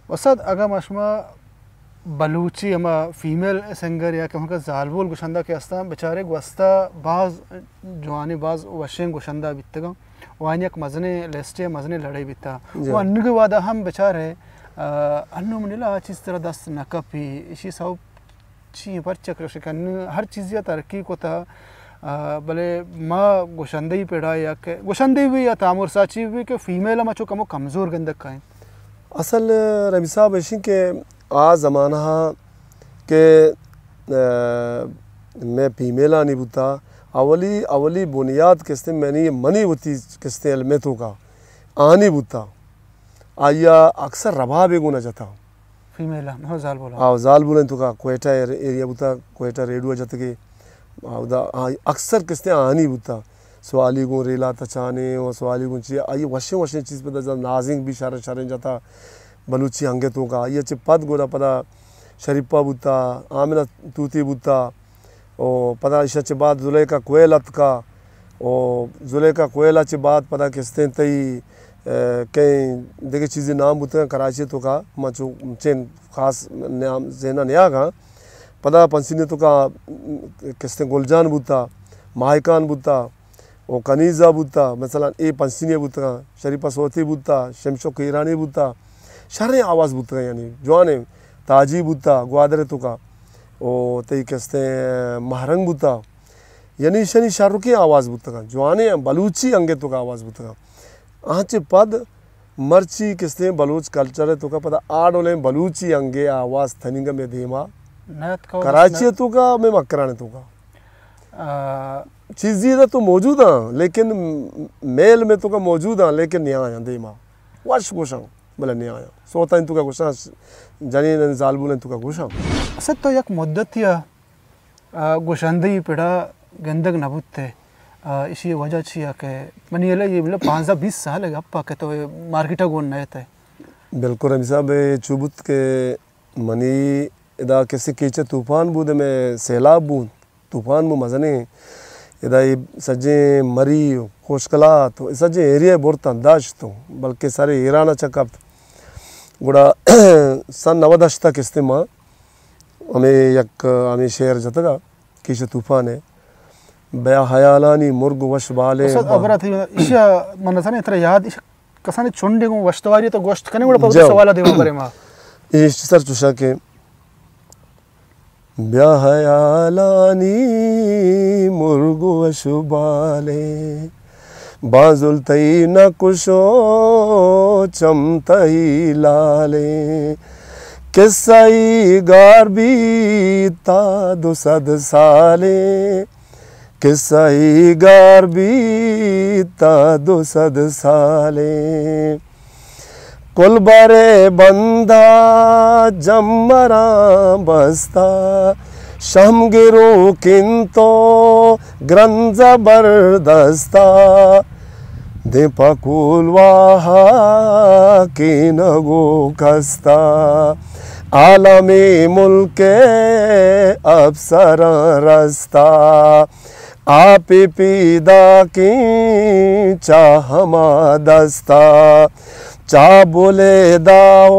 वसद अगर मशमा बलूची अमा female singer या कि उनका जालबुल गुशंदा के अस्ता बेचारे गुस्ता बाज जवानी बाज वशें गुशंदा बितगा वानियक मजने लेस्टे मजने लड़ाई बिता वो अन्नु के वादा हम बेचारे अन्नु मनीला चीज तरह दस नकपी इसी सब ची पर चक्र शिकन हर चीज़ या तरक्की को था भले माँ गुशंदे ही पेड़ा या के गुशंदे भी या तामुर साची भी के फीमेल मचो कमो कमज़ोर गंदक का है असल रबी साहब ऐसी के आ ज़माना के मैं फीमेला नहीं बुता अवली बुनियाद किस्ते मैंने ये मनी बुती किस्ते अलमेतों का आनी बुता आया अक्सर रबा बेगुना जाता फीमेला हो जाल बोला जाल बोले तो का कोयटा एरिया बुता कोयटा रेडियो जाते के अक्सर किस्ते आनी बुता सवाली को रेला तचाने और सवाली को चाहिए आई वशे चीज़ पता जब नाजिंग भी शारे शारे जाता बलूची अंगेतों का ये पद गोरा पदा शरीफा बुता आमिना तूती बुता और पदा इशा चे बाद जुलेका कोयलत का और जुलेका कोयला चे बाद पदा किस्ते तई कई देखिए चीज़ें नाम बुते कराची तो का मचो चेन खास नाम जेना नया का पदा पंसीने तो का किस्ते गुलजान बुता माहिकान बुता और कनीज़ा बुता मसलन ए पंसीने बुता शरीफा सोती बुता शमशो कीरानी बुता शारे आवाज़ बुता यानी जवाने ताजी बुता ग्वादरे तो का ओ तई किस्ते महरंग बुता यानी शनि शाहरुखी आवाज़ बुता का जवाने बलूची अंगे तो का आवाज़ बुता का आँचे पद मर्ची किस्ते बलूच कल्चर है तो का पता आडोले बलूची अंगे आवाज़ थनिंग में धीमा कराची तो का मैं मकराने तो का चीज़ें तो मौजूद हैं लेकिन मेल में तो का मौजूद हैं लेकिन नहीं आया धीमा वर्ष गोशा भले नहीं आया सोता इन तो का गोशा जानी जालबुल इन तो का गोशा असद तो एक मुद्दत या गोशंदी पेड़ा गंदक नबूत थे इसी वजह छिया के मनी ये मतलब 5-20 साल है अब के तो मार्केटा गोन नए थे बिल्कुल रमी साहब चुबुत के मनी इदा किसी कीचे तूफान बूदे में सैलाब बूंद तूफान में मजने इदा ये सजे मरी कोशकला तो सजे एरिया बहुत अंदाज तो बल्कि सारे ईरान चकप गुड़ा सन 90 तक इस्तेमाल हमें शेर जतगा कीचे तूफान है बया हयालानी मुर्ग वश बाले अबरा थी इशा मनसाने इतना याद इश कसाने चुंडे को वस्तवारी तो गोश्त कने गुड़ा पवते सवाला देवा करे मां इश सर चुशा के बया हयालानी मुर्ग वश बाले बाजुल तई न कुशो चमतई लाले किस्साई गारबी ता 200 साले किस्साई गारबी ता 200 साले कुल बारे बंदा जमरा बस्ता शमगिरो किंतो ग्रंज जबरदस्ता दे पकुलवाहा की नगो खस्ता आलमी मुल्के अफसर रस्ता आप पीदा की चाहमा दस्ता चा बोले दाओ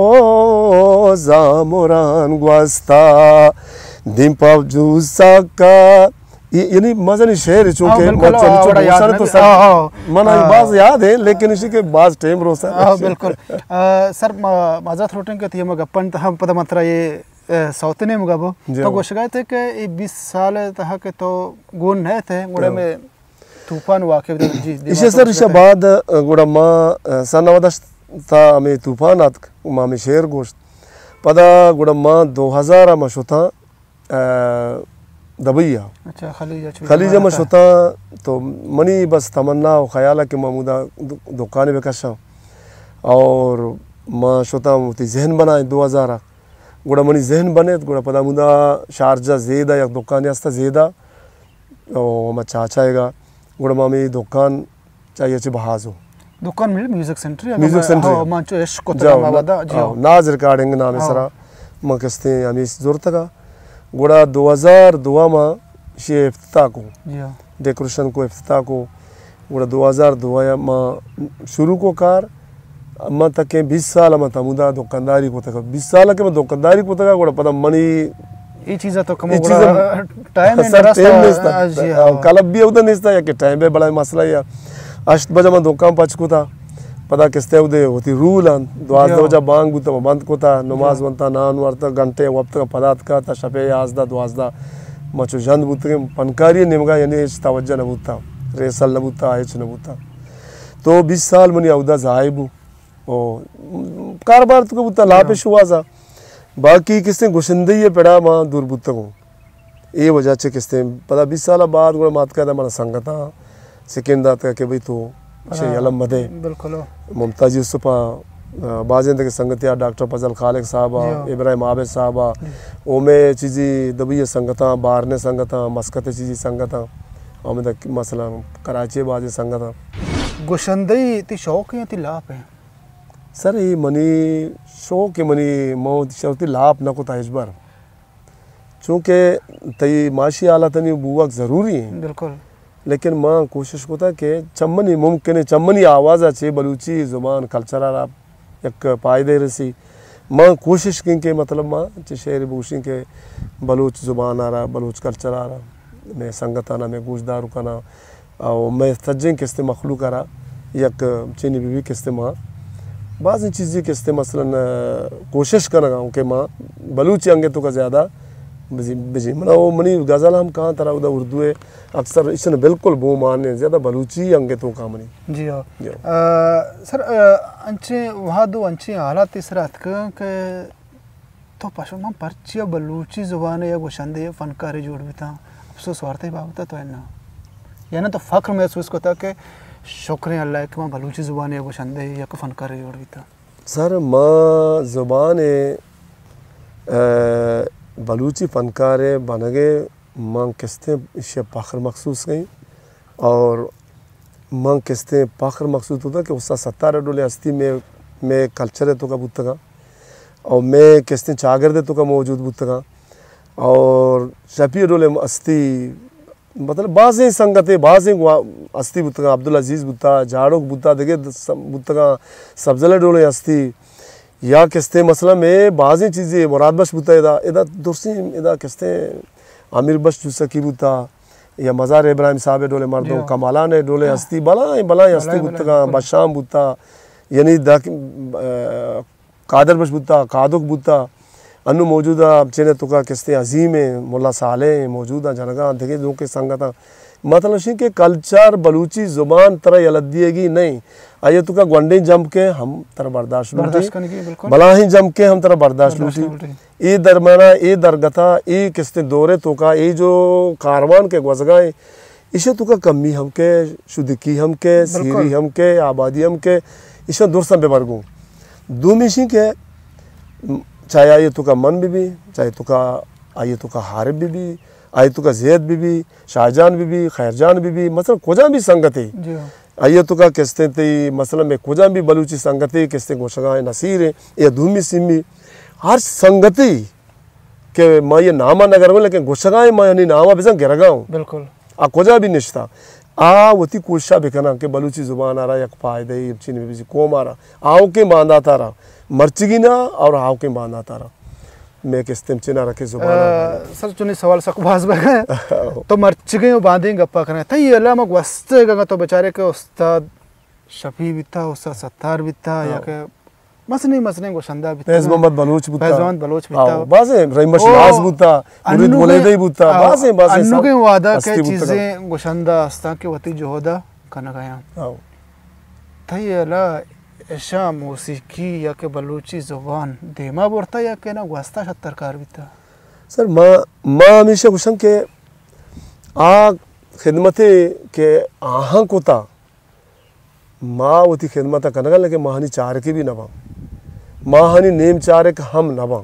जामुरान ग्वस्ता दिंपा जूसा का यानी मज़ा शेर चूँकि मना बाज याद है लेकिन इसी के बाज टेम रोसा बिल्कुल सर मज़ा थ्रोटिंग के थी हम गप्पन हम पता मात्रा ये सौतने मुगाबो तो गोशगाय थे कि 20 साल तक के तो गोन है थे गुड़ा में तूफान वाक़ जी इसे सर इसे बाद गुड़ा माँ सन 90 था हमें तूफान आत माँ में शेर गोश्त पदा गुड़ा माँ 2000 मशुता दबैया अच्छा खलीजा मशुता तो मनी बस तमन्ना और ख्याल कि मामूदा दुकान में कशा और माँ शुता मुती जहन बनाए 2000 गुड़ा मनी जहन बने तो गुड़ा पता मुदा शारजा जेदा या दुकान यास्ता जेदा और मैं चाचाएगा गुड़ा मामी दुकान चाहिए चे बहाजो दुकान में म्यूजिक सेंटर मांचो यश को तमावादा जी नाज रिकॉर्डिंग नाम है सरा मां किस्ते हमें ज़रूरत का गुड़ा 2002 में शे इफ्तिताह को डेकोरेशन को इफ्तिताह को गुड़ा 2002 में शुरू को कार अम्मा तक के 20 साल अम्मा तमुदा दुकानदारी को तक 20 साल के मैं दुकानदारी को तक गोड़ा पता मनी ये चीज़ तो कम ये होगा टाइम सर टाइम जी नहीं कल भी उधर नहीं था या कि टाइम पे बड़ा मसला या अष्ट बजे मैं दुकान पच को था पता किसते उदे होती रूल अन द्वास दवजा बांग बुता बंद को था नमाज बनता नान वर्ता घंटे वक्त का पदार्थ का था शपे आजदा द्वासदा मचो जंद बुत के पनकारी निमगा यानी तवज्जा न बुता रेसल न बुता आयच न बुता तो 20 साल मनी उदा जायबू ओ कारोबार तो बुता लापेश हुआ जा बाकी किसने गुशंदे ये पड़ा मां दूर बुता को ये वजह से किसने पता 20 साल बाद गोड़ा मात का हमारा संगता सेकंड दात का के भाई तो शे अलम मदे बिल्कुल मुमताज यूसुफा बाजेंद के संगतिया डॉक्टर फजल खालिक साहबा इब्राहिम आबिद साहबा ओमे चीज़ी दबिये संगता बारने संगता मस्कते चीज़ी संगता ओमे तक मसला कराची बाजे संगता गुशंदई ती शौक है ती लाभ है सर ये मनी शौक के मनी मौत शौती लाभ न को था इस बार चूँकि तई माशी आला तनी बुआ ज़रूरी है बिल्कुल लेकिन माँ कोशिश होता कि चम्मनी मुमकिन है चम्मनी आवाज़ अच्छे बलूची ज़ुबान कल्चर आ एक पायदे रसी माँ कोशिश की के मतलब माँ शेर बूशी के बलूच ज़ुबान आ रहा बलूच कल्चर आ रहा मैं संगत आना मैं गूजदार रुकाना और मैं सज्जन किस्ते मखलूक आ रहा यक चीनी बीवी किस्ते माँ बाज़ इन चीज़ें किस्ते मसलन कोशिश करना कि माँ बलूची अंगे तो का ज़्यादा बिजी मना वो मनी गज़ल हम कहाँ तरह उधर उर्दू है अक्सर इसने बिल्कुल बो माने ज़्यादा बलूची अंगे तो का मनी जी हाँ सर अंचे वहाँ दो अंचे हालात इस रात के तो पशु में पर्चिया बलूची ज़ुबान या गुशंदे या फनकारी जोड़ भी था अफसोस वार्ता ही बात तो है ना या ना तो फ़ख्र महसूस होता कि शुक्र अल्लाह कि वहाँ बलूची ज़ुबान या गुशंदे या को फनकारी जोड़ भी था सर माँ ज़ुबान बलूची फनकारे बनगे माँ किस्तें इससे फ़ख्र मखसूस गई और माँ किस्तें फ़ख्र मखसूस होता कि उसका 17 डोले हस्ती में कल्चर है तो का बुतगा और मैं किस्तें चागरदे तो का मौजूद बुतगा और शफी डोले हस्ती मतलब बाज़ें संगते बाज़ें हस्ती बुतगा अब्दुल अजीज़ बुता झाड़ों बुता देखे बुतगा सब्ज़ले डोले हस्ती या किस्ते मसला में बाज़ी चीज़ें मुराद बश बुता इदा दूसरी इदा किस्ते आमिर बश जुसकी बुता या मज़ार इब्राहिम साहब डोले मर्दों कमाला ने डोले हस्ती बला हस्ती बुता बशाम बुता यानी कादर बश बुता कादुक बुता अनु मौजूदा चेने तुका किस्ते अजीम है मुल्ला साले मौजूदा जनगा देखे जो के संगता मतलब शी के कल्चर बलूची ज़ुबान तरह यलदिएगी नहीं आइए तुका गंडे जम के हम तरह बर्दाश्त लूटी भला ही जम के हम तरह बर्दाश्त लूटी ये दरमाना ये दरगता ये किस्ते दौरे तो का ये जो कारवान के गजगाए इसे तुका कमी हम के शुद्धिकी हम के सीरी हम के आबादी हम के इसे दुरसम पे बरगूँ दूमिशी के चाहे आइए तुका मन भी चाहे तुका आइए तुका हारिब भी आइए तुका जैद भी शाहजहान भी खैरजान भी मतलब कोजा भी संगति आइए तुका किस्ते ती मसला में कोजा भी बलूची संगति किस्ते गोशगाए नसीर है या धूमी सिमी हर संगति के मैं ये नामा नगर में लेकिन गोशगाए मैं यानी नामा भी संग गिरगाऊँ बिल्कुल आ कोजा भी निश्ता आ वती कोशा भी करना के बलूची ज़ुबान आ रहा एक फायदे चीनी भी कोम आ रहा आओ के बांधा तारा मर्चगी ना और आओ के बांधा तारा मैं किस्ते चिना रखे ज़ुबान सर चुनी सवाल सकबाज बगे तो मर्चगी बांधे गप्पा करें था ये अल्लाह मग वस्ते गंगा तो बेचारे के उस्ताद शफी भी था उस्ताद सत्तार भी था या के मसने गोशंदा भी फैज़ मोहम्मद बलूच बुता फैज़ मोहम्मद बलूच बुता बाज़े रहीमश नाज बुता मुरीद बुलेदे बुता बाज़े अन्नू के वादा के चीज़ें गोशंदा अस्ता के वती जोहदा करना गया था ये अल्लाह ऐसा मौसीकी या के बलूची ज़ुबान देमा बोरता या के ना वास्ता शत्तरकार भी था सर माँ हमेशा गुशन के आ खिदमते के आहाँ को था माँ वती खिदमत करना लेकिन माहनी चार के भी नबा माहनी नेम चार के हम नबा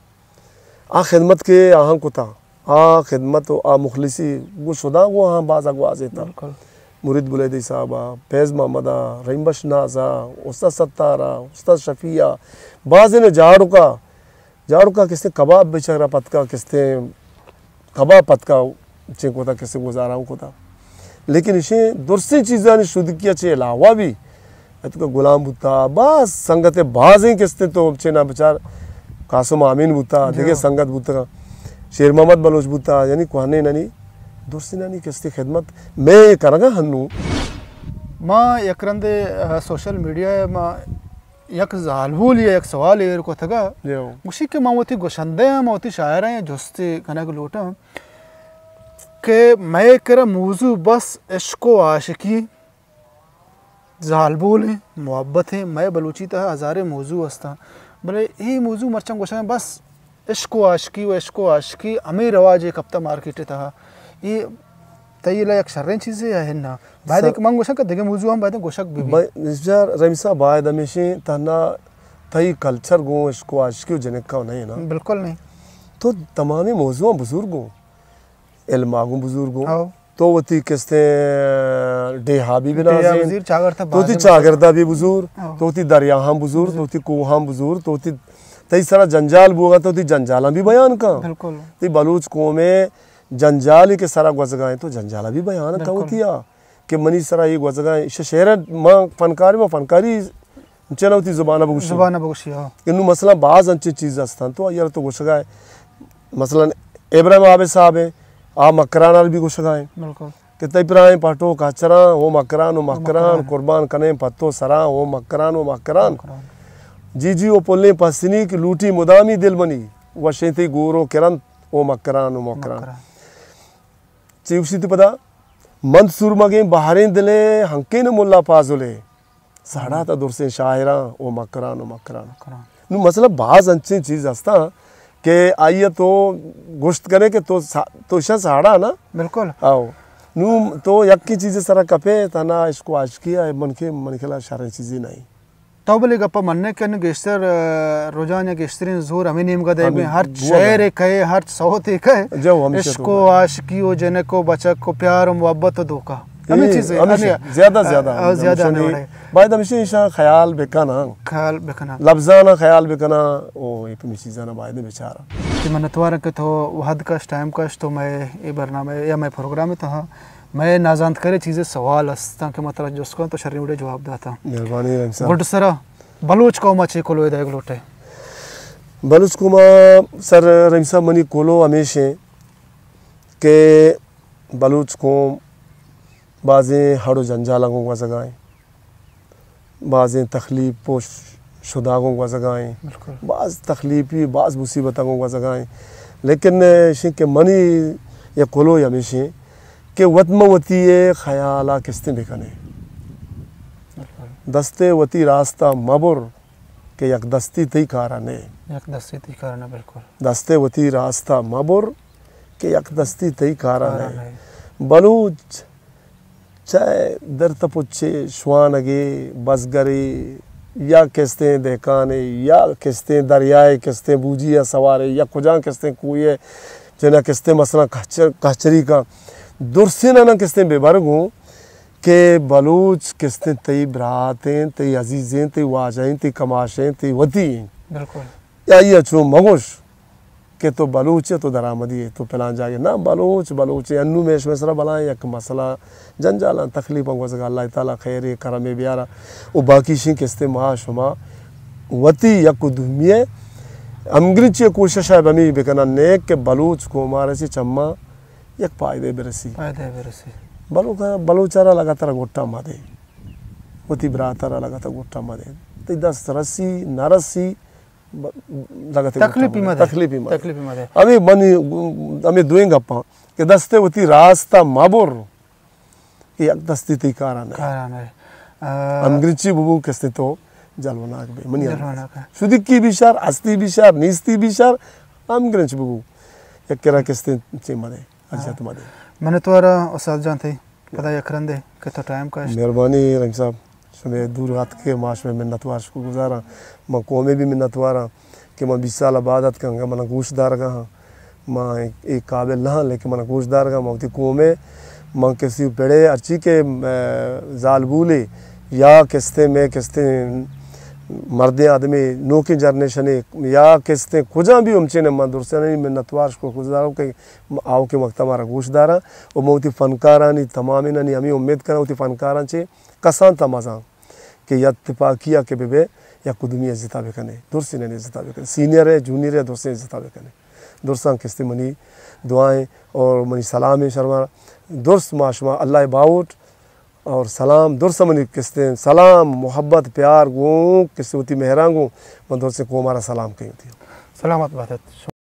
आ खिदमत के आहाँ को था आ खिदमत आ मुखलिसी वो शुदा वो हाँ बाज़ अगवाज़े था मुरीद बुलेदी साहबा फैज़ मोहम्मदा रहीमबश नाजा उस्ताद सत्तारा उस्ताद शफिया बाज़ ने झाड़ू का किसने कबाब बेचारा पतका किसने कबाब पतका चेक होता किसने गुजारा को था लेकिन इसे दूसरी चीज़ें शुद्ध किया चे अलावा भी तो गुलाम बुता बस संगत बाज किस्ते तो चेना बेचार कासुम आमीन बुता देखिए संगत बुता शेर मोहम्मद बलोच बुता यानी कुहाने ननी दोस्ती ननी किस्ती खिदमत मैं करगा हन्नू माँ यकरंदे सोशल मीडिया माँ यक जालबूल या यक सवाल ये को थगा उसी के मावती गोशंदे मावती शायर हैं जोस्ती कना को लोटा के मैं कर मौजू बस इश्क व आशिकी जालबूल है मोहब्बत है मैं बलूची तह हज़ारे मौजू हस्ता बोले यही मौजू मरचम गोशा बस इश्क व आशिकी अमीर रवाज एक हफ्ता मार्केट था ये तयला एक शर्रें चीज़ें है ना बाद एक मंग गोशा का देखे मौजू हम बाद गोशक भी निजार रमिसा बाद हमेशा तना तई कल्चर गो इसको आशिकी जने का नहीं है ना बिल्कुल नहीं तो तमामी मौजू बुजुर्गों इल्मागों बुजुर्गों तो वती किस्ते डेहाबी बिना तो ती चागरदा भी बुजुर्ग तो ती दरिया हम बुजुर्ग तो ती कोहाम बुजुर्ग तो ती तई सारा जंजाल बोगा तो ती जंजाला भी बयान का बिल्कुल ती बलूच को में जंजाल के सारा गजगाएं तो जंजाला भी बयान का होती है कि मनी सारा ये गजगाएं शहर मां फनकारी चलती जुबान बगुशी इन्नु मसला बाज अच्छी चीज़ अस्तान तो यार तो गुशगाए मसलन इब्राहिम आबे साहब है आ मकरान भी गुशगाए बिल्कुल कितने प्राए पाटो काचरा वो मकरान कुर्बान कने पत्तो सरा वो मकरान जी जी वो पोले पसनी की लूटी मुदामी दिल बनी वशेती गोरो किरण वो मकरान चिवसी तो पता मंसूर मगे बाहरें दिले हंके न मुल्ला पाजुले साड़ा था दूर से शायरा वो मकरान नु मतलब बाज अच्छी चीज़ हस्ता के आइए तो गोश्त करे के तो साड़ा ना बिल्कुल आओ नू तो यक की चीज़ें सारा कपे तना इसको आज किया मन के ला सारी चीज़ें नहीं तो बोले गप्पा मनने के न गेस्टर रोजाना गेस्टरिन जोर हमें नेम का दे में हर शहर एक है हर सौत एक है जो हमेशा इसको आशिकी हो जने को बचक को प्यार और मोहब्बत धोखा हमें चीजें ज्यादा नहीं बाद हमेशा इंसान ख्याल बेकना लफ्ज़ाना ख्याल बेकना ओ ये तो चीज़ाना बाद बेचारा कि मन तवार के तो वहद का टाइम का तो मैं ये बरनामे या मैं प्रोग्राम में था मैं नाजांत करे चीज़ें सवाल हस्ता के मतलब जिसको तो शरीर उड़े जवाब दाता मेहरबानी गुड सर बलूच को मचे को लोए देख लोटे बलूच को सर रमसा मनी कोलो हमेशा के बलूच को बाज़े हड़ो जंजालों का जगहें बाज़े तकलीफ पोश शुदागों का जगहें बाज़ तकलीफ़ी बाज़ मुसीबतों का जगहें लेकिन शिं के मनी या कोलो हमेशा के वतमवती ख्याला किस्ते बेकने दस्ते वती रास्ता मबुर के यक दस्ती तई कारने बिल्कुल दस्ते वती रास्ता मबुर के यक दस्ती तई कारने बलूच चाहे दर तपुच्छे श्वानगे बसगरे या किस्ते देखाने या किस्ते दरियाए किस्ते बूझिया सवारे या कुजा किस्ते कुए जना किस्ते मसला कचरी का दुर्सिन ना किस्ते बेबरगों के बलूच किस्ते तई बरातें तई अजीज़ें तई वाजाएं तई कमाशें तई वती बिल्कुल या ये अच्छो मगोश के तो बलूच है तो दरामदी है तो पलान जाए ना बलूच अन्नू में सरा बलाएं एक मसला जंजाला तकलीफ़ों को सगा अल्लाह ताला खैर करम बियारा वो बाकी शी किस्ते माशुमा वती यक दुमिये अंग्रेज कोशिश है बमी बेकना नेक के बलूच को मारे से चम्मा यक फायदे बेरसी बलूचारा लगातार गोट्टा मादे वती बरातारा लगातार गोट्टा मादे तो 10 रस्सी नरसी तकलीफी मादे अभी बनी अमी दुएं गप्पा के दस्ते वती रास्ता माबुर ये एक दस्ती ती कारण है अंग्रेजी बुबू किस्ते तो जलवनाक बे मनी सुदिकी बिशार अस्ती बिशार नीस्ती बिशार अंग्रेज बुबू एक केरा किस्ते चे मादे अजत मादे मैंने तुम्हारा उस्ताद जान थे पता यकरंदे के तो टाइम का मेहरबानी रंग साहब सुबह दूर रात के माश में मिन्नतवार को गुजारा मैं कौमे भी मिन्नतवारा कि मैं 20 साल आबादत कहूँगा मैं गोशदार कहाँ मैं एक काबिल ना लेकिन मैं गोशदार का मैं कौमे मैं किसी पेड़े अच्छी के जालबूले या किस्ते में किस्ते मर्दे आदमी नो की जनरेशन या किस्ते कुजा भी उमचे ने मैं दुरसे नहीं मिन्नतवार को गुजारा के आओ के वक्त हमारा गोशदारा और मैं फनकारा नहीं तमाम नहीं हमें उम्मीद करा फनकारा चे कसान तमाजा कि या इत्तेफाकिया के बेबे या कुदुमी इज्जत बेकने दुरसी ने इज्जत बेकने सीनियर है जूनियर है दुरसी इज्जत बेकने दुरसा किस्ते मनी दुआएं और मनी सलाम है शर्मा दुरस माशमा अल्लाह बाउट और सलाम दुरसा मनी किस्ते सलाम मोहब्बत प्यार गो किस्ते होती मेहरांगो मन दुरसे को हमारा सलाम कही होती सलामत बात है।